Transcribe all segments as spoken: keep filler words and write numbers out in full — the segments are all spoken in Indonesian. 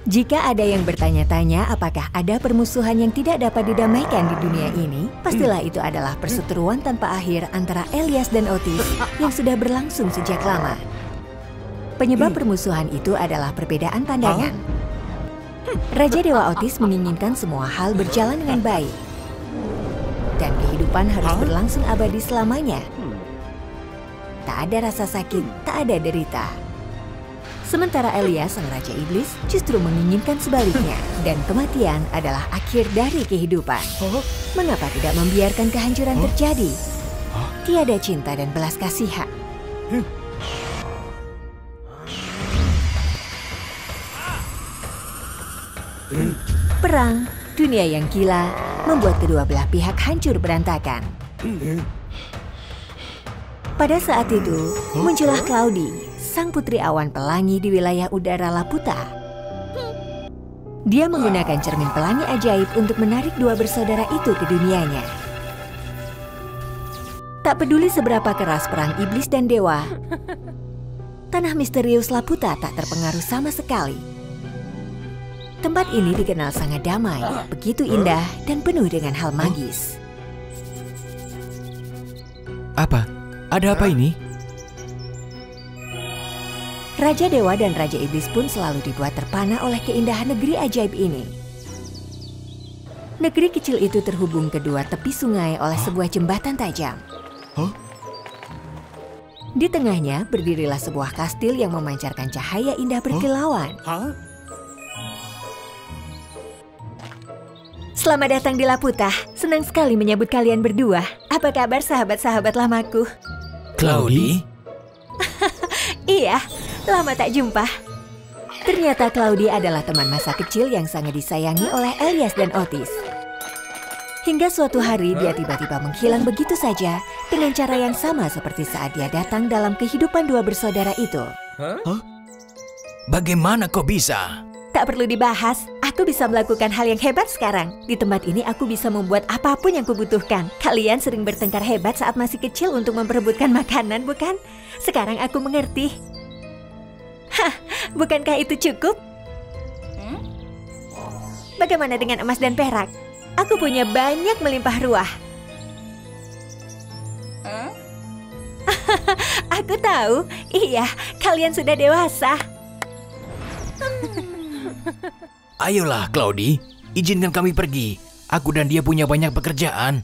Jika ada yang bertanya-tanya apakah ada permusuhan yang tidak dapat didamaikan di dunia ini, pastilah itu adalah perseteruan tanpa akhir antara Elias dan Otis yang sudah berlangsung sejak lama. Penyebab permusuhan itu adalah perbedaan pandangan. Raja Dewa Otis menginginkan semua hal berjalan dengan baik. Dan kehidupan harus berlangsung abadi selamanya. Tak ada rasa sakit, tak ada derita. Sementara Elias, sang Raja Iblis, justru menginginkan sebaliknya. Dan kematian adalah akhir dari kehidupan. Mengapa tidak membiarkan kehancuran terjadi? Tiada cinta dan belas kasihan. Perang, dunia yang gila, membuat kedua belah pihak hancur berantakan. Pada saat itu, muncullah Claudi, sang putri awan pelangi di wilayah udara Laputa. Dia menggunakan cermin pelangi ajaib untuk menarik dua bersaudara itu ke dunianya. Tak peduli seberapa keras perang iblis dan dewa, tanah misterius Laputa tak terpengaruh sama sekali. Tempat ini dikenal sangat damai, begitu indah dan penuh dengan hal magis. Apa? Ada apa ini? Raja Dewa dan Raja Iblis pun selalu dibuat terpana oleh keindahan negeri ajaib ini. Negeri kecil itu terhubung kedua tepi sungai oleh sebuah jembatan tajam. Huh? Di tengahnya berdirilah sebuah kastil yang memancarkan cahaya indah berkilauan. Huh? Selamat datang di Laputa. Senang sekali menyambut kalian berdua. Apa kabar sahabat-sahabat lamaku? Claudi? Iya, lama tak jumpa. Ternyata Claudi adalah teman masa kecil yang sangat disayangi oleh Elias dan Otis. Hingga suatu hari dia tiba-tiba menghilang begitu saja dengan cara yang sama seperti saat dia datang dalam kehidupan dua bersaudara itu. Huh? Bagaimana kau bisa? Tak perlu dibahas, aku bisa melakukan hal yang hebat sekarang. Di tempat ini aku bisa membuat apapun yang kubutuhkan. Kalian sering bertengkar hebat saat masih kecil untuk memperebutkan makanan, bukan? Sekarang aku mengerti. Hah, bukankah itu cukup? Bagaimana dengan emas dan perak? Aku punya banyak melimpah ruah. Aku tahu, iya, kalian sudah dewasa. Ayolah, Claudi, izinkan kami pergi. Aku dan dia punya banyak pekerjaan.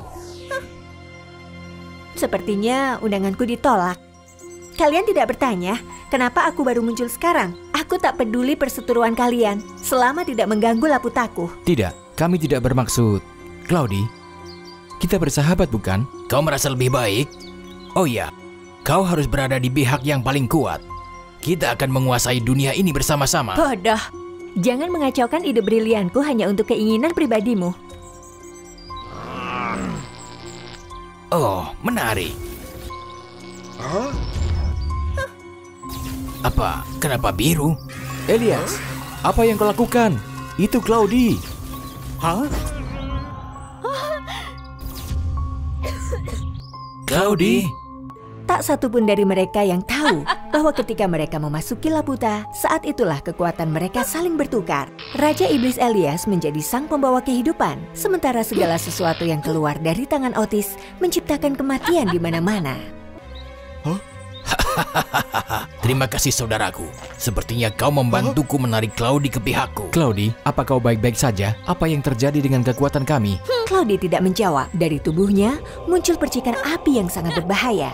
Sepertinya undanganku ditolak. Kalian tidak bertanya, kenapa aku baru muncul sekarang? Aku tak peduli perseteruan kalian, selama tidak mengganggu Laputaku. Tidak, kami tidak bermaksud. Claudi, kita bersahabat bukan? Kau merasa lebih baik? Oh ya, kau harus berada di pihak yang paling kuat. Kita akan menguasai dunia ini bersama-sama. Bodoh. Jangan mengacaukan ide brilianku hanya untuk keinginan pribadimu. Oh, menarik. Apa? Kenapa biru? Elias, apa yang kau lakukan? Itu Claudi. Hah? Claudi? Tak satu pun dari mereka yang tahu bahwa ketika mereka memasuki Laputa, saat itulah kekuatan mereka saling bertukar. Raja Iblis Elias menjadi sang pembawa kehidupan, sementara segala sesuatu yang keluar dari tangan Otis menciptakan kematian di mana-mana. Huh? Terima kasih saudaraku. Sepertinya kau membantuku menarik Claudi ke pihakku. Claudi, apa kau baik-baik saja? Apa yang terjadi dengan kekuatan kami? Hmm, Claudi tidak menjawab. Dari tubuhnya muncul percikan api yang sangat berbahaya.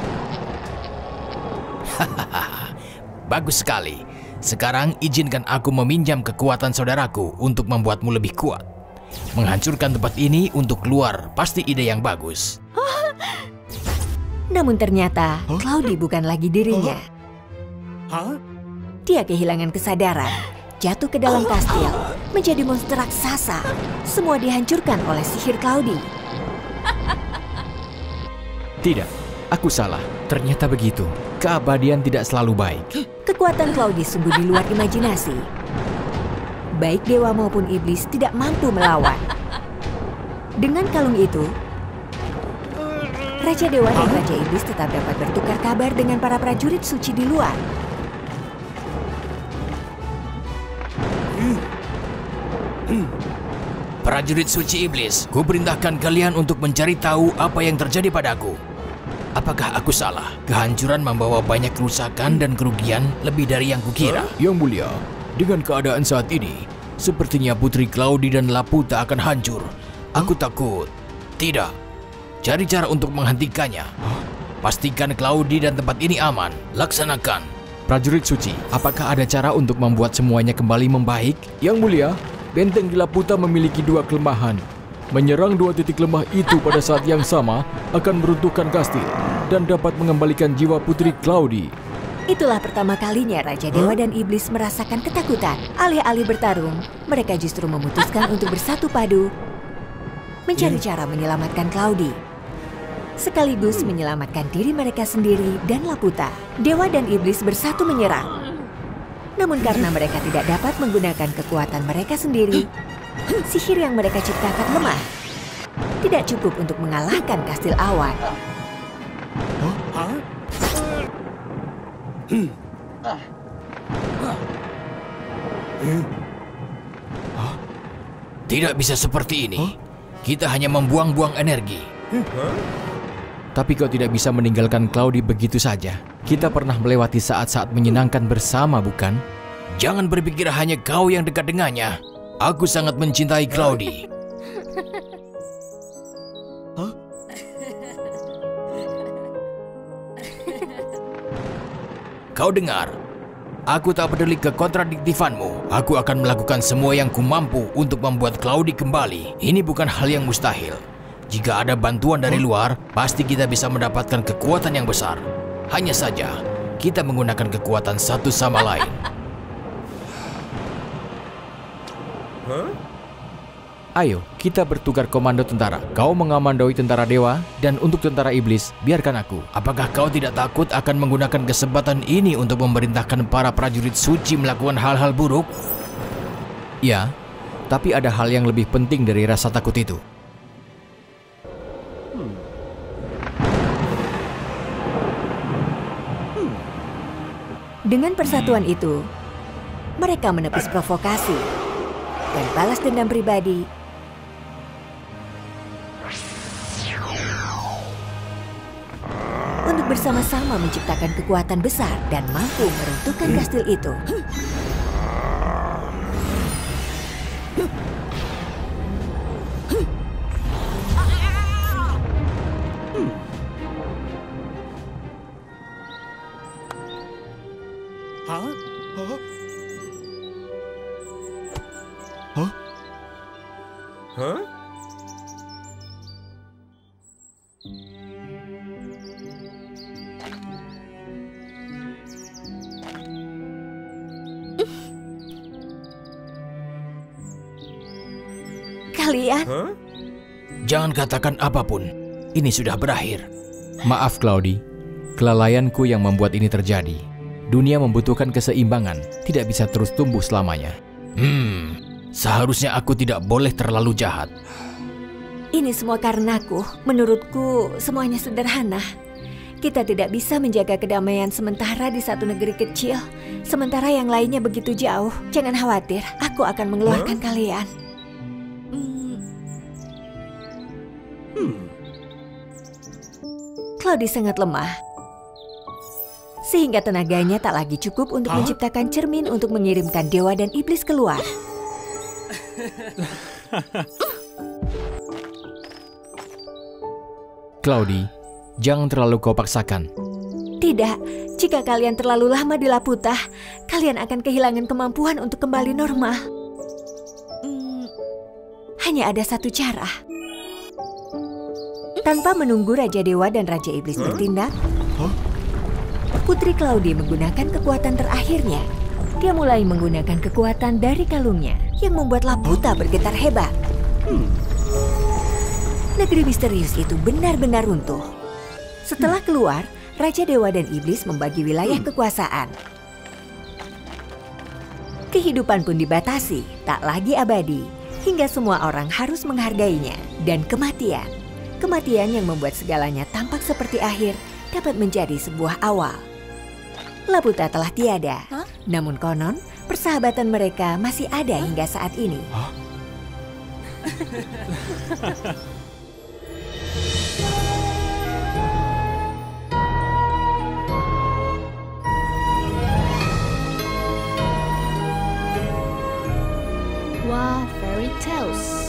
Bagus sekali. Sekarang izinkan aku meminjam kekuatan saudaraku untuk membuatmu lebih kuat. Menghancurkan tempat ini untuk keluar pasti ide yang bagus. Namun ternyata Claudi bukan lagi dirinya. Dia kehilangan kesadaran, jatuh ke dalam kastil, menjadi monster raksasa. Semua dihancurkan oleh sihir Claudi. Tidak, aku salah. Ternyata begitu. Keabadian tidak selalu baik. Kekuatan Claudi sungguh di luar imajinasi. Baik dewa maupun iblis tidak mampu melawan. Dengan kalung itu, Raja Dewa dan Raja Iblis tetap dapat bertukar kabar dengan para prajurit suci di luar. Prajurit suci iblis, ku perintahkan kalian untuk mencari tahu apa yang terjadi padaku. Apakah aku salah? Kehancuran membawa banyak kerusakan dan kerugian lebih dari yang kukira. Yang mulia, dengan keadaan saat ini, sepertinya Putri Claudi dan Laputa akan hancur. Aku takut. Tidak. Cari cara untuk menghentikannya. Pastikan Claudi dan tempat ini aman. Laksanakan. Prajurit suci, apakah ada cara untuk membuat semuanya kembali membaik? Yang mulia, benteng di Laputa memiliki dua kelemahan. Menyerang dua titik lemah itu pada saat yang sama akan meruntuhkan kastil dan dapat mengembalikan jiwa Putri Claudi. Itulah pertama kalinya Raja Dewa dan Iblis merasakan ketakutan. Alih-alih bertarung, mereka justru memutuskan untuk bersatu padu, mencari cara menyelamatkan Claudi, sekaligus menyelamatkan diri mereka sendiri dan Laputa. Dewa dan Iblis bersatu menyerang. Namun karena mereka tidak dapat menggunakan kekuatan mereka sendiri, sihir yang mereka ciptakan lemah. Tidak cukup untuk mengalahkan kastil awan. Tidak bisa seperti ini. Kita hanya membuang-buang energi. Tapi kau tidak bisa meninggalkan Claudi begitu saja. Kita pernah melewati saat-saat menyenangkan bersama, bukan? Jangan berpikir hanya kau yang dekat dengannya. Aku sangat mencintai Claudi. Kau dengar? Aku tak peduli kekontradiktifanmu. Aku akan melakukan semua yang kumampu untuk membuat Claudi kembali. Ini bukan hal yang mustahil. Jika ada bantuan dari luar, pasti kita bisa mendapatkan kekuatan yang besar. Hanya saja, kita menggunakan kekuatan satu sama lain. Ayo, kita bertukar komando tentara. Kau mengamandoi tentara dewa, dan untuk tentara iblis, biarkan aku. Apakah kau tidak takut akan menggunakan kesempatan ini untuk memerintahkan para prajurit suci melakukan hal-hal buruk? Ya, tapi ada hal yang lebih penting dari rasa takut itu. Dengan persatuan itu, mereka menepis provokasi dan balas dendam pribadi. Untuk bersama-sama menciptakan kekuatan besar dan mampu meruntuhkan kastil itu. Kalian? Jangan katakan apapun. Ini sudah berakhir. Maaf Claudi, kelalaianku yang membuat ini terjadi. Dunia membutuhkan keseimbangan, tidak bisa terus tumbuh selamanya. Hmm, seharusnya aku tidak boleh terlalu jahat. Ini semua karenaku. Menurutku semuanya sederhana. Kita tidak bisa menjaga kedamaian sementara di satu negeri kecil, sementara yang lainnya begitu jauh. Jangan khawatir, aku akan mengeluarkan huh? kalian. Claudi sangat lemah, sehingga tenaganya tak lagi cukup untuk huh? menciptakan cermin untuk mengirimkan dewa dan iblis keluar. Claudi, jangan terlalu kau paksakan. Tidak, jika kalian terlalu lama di Laputa, kalian akan kehilangan kemampuan untuk kembali normal. Hmm, hanya ada satu cara. Tanpa menunggu Raja Dewa dan Raja Iblis huh? bertindak, huh? Putri Claudi menggunakan kekuatan terakhirnya. Dia mulai menggunakan kekuatan dari kalungnya yang membuat Laputa huh? bergetar hebat. Hmm. Negeri misterius itu benar-benar runtuh. Setelah keluar, Raja Dewa dan Iblis membagi wilayah hmm. kekuasaan. Kehidupan pun dibatasi, tak lagi abadi, hingga semua orang harus menghargainya. Dan kematian. Kematian yang membuat segalanya tampak seperti akhir dapat menjadi sebuah awal. Laputa telah tiada, huh? namun konon persahabatan mereka masih ada hingga saat ini. Huh? Wah, fairy tales.